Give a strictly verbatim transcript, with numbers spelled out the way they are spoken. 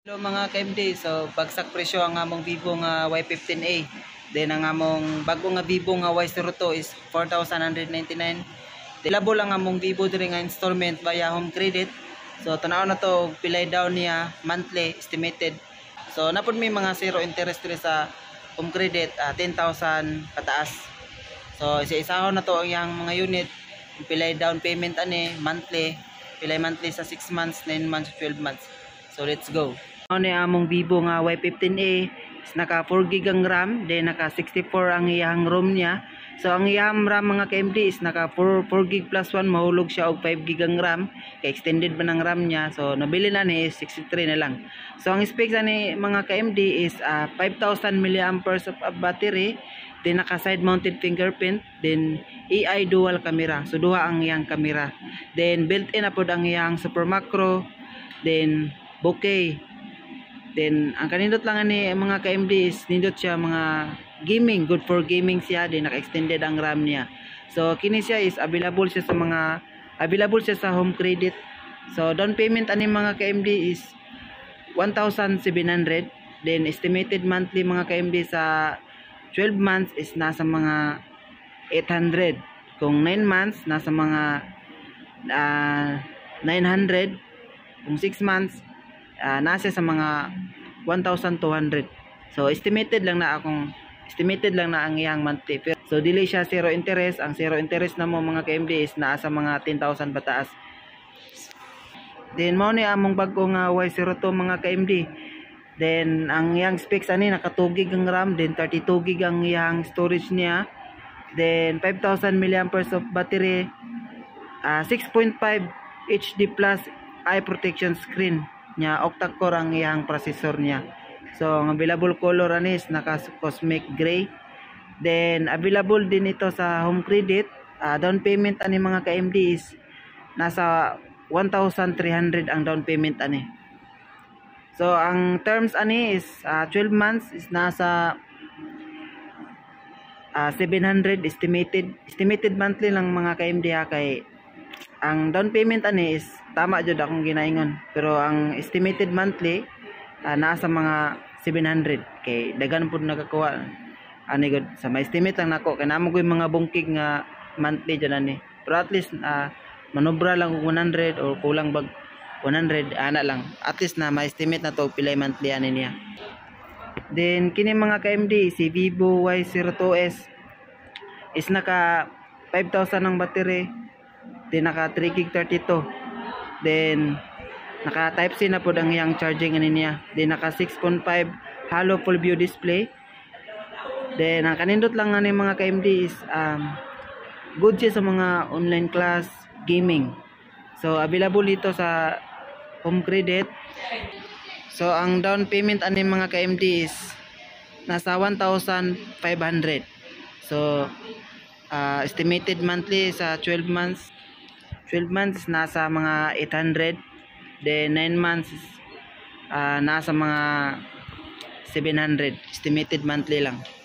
Hello mga ka-M D, so bagsak presyo ang among Vivo nga Y fifteen A. Then ang among bago nga Vivo nga Y zero two is four thousand one hundred ninety-nine. Dilabo lang among Vivo diri nga installment via home credit. So tanaw na to pilay down niya monthly estimated. So napod may mga zero interest diri sa home credit, uh, ten thousand pataas. So isa-isahon na to ang yang mga unit. Pilay down payment ani monthly, pilay monthly sa six months, nine months, twelve months. So let's go. Ano ni among Vivo nga Y fifteen A is naka four gig ang RAM, then naka sixty-four ang iyang ROM niya. So ang iyang RAM mga ka-M D is naka four gig plus one, mahulog siya og five gig ang RAM, kay extended man ang RAM niya. So nabili na ni sixty-three na lang. So ang specs ani mga ka-M D is uh, five thousand milliamp hours of battery, then naka side mounted fingerprint, then A I dual camera. So duha ang iyang camera. Then built-in na pod ang iyang super macro, then bokeh. Then ang kanindot lang ani mga ka-M D is nindot siya mga gaming, good for gaming siya, din naka-extended ang RAM niya. So kini siya is available siya sa mga available siya sa home credit. So down payment ani mga ka-M D is one thousand seven hundred, then estimated monthly mga ka-M D sa twelve months is nasa mga eight hundred. Kung nine months nasa mga uh, nine hundred. Kung six months uh, nasa sa mga one thousand two hundred. So estimated lang na akong estimated lang na ang iyang monthly. So dili siya zero interest. Ang zero interest na mo mga ka-M D is naa sa mga ten thousand pataas. Then mao ni among bago nga Y zero two mga ka-M D. Then ang iyang specs ani naka two gig ang RAM, then thirty-two gig ang iyang storage niya. Then five thousand milliamp hours of battery, uh, six point five H D plus eye protection screen nya, octa-core ang iyang processor niya. So ang available color ani is naka cosmic gray. Then available din ito sa home credit. Uh, down payment ani mga ka-M D is nasa one thousand three hundred ang down payment ani. So ang terms ani is uh, twelve months is nasa uh, seven hundred estimated estimated monthly lang mga ka-M D ha, kay ang down payment ani is tama jud akong ginaingon, pero ang estimated monthly uh, nasa mga seven hundred, kay dagan pud nakakuha ani gud sa may estimate lang nako, kay namo koy mga bungkig nga monthly jud ani, pero at least uh, manobra lang og one hundred or kulang bag one hundred ana lang, at least na ma-estimate na to pilay monthly ani niya. Then kini mga ka-M D si Vivo Y zero two S is naka five thousand ang battery, then naka three gig thirty-two, then naka type C na po ang iyang charging ani niya, then naka six point five halo full view display. Then ang kanindot lang ani mga ka-M D is um, good siya sa mga online class gaming. So available dito sa home credit. So ang down payment ani mga ka-M D is nasa one thousand five hundred. So uh, estimated monthly sa twelve months twelve months nasa mga eight hundred, then nine months uh, nasa mga seven hundred estimated monthly lang.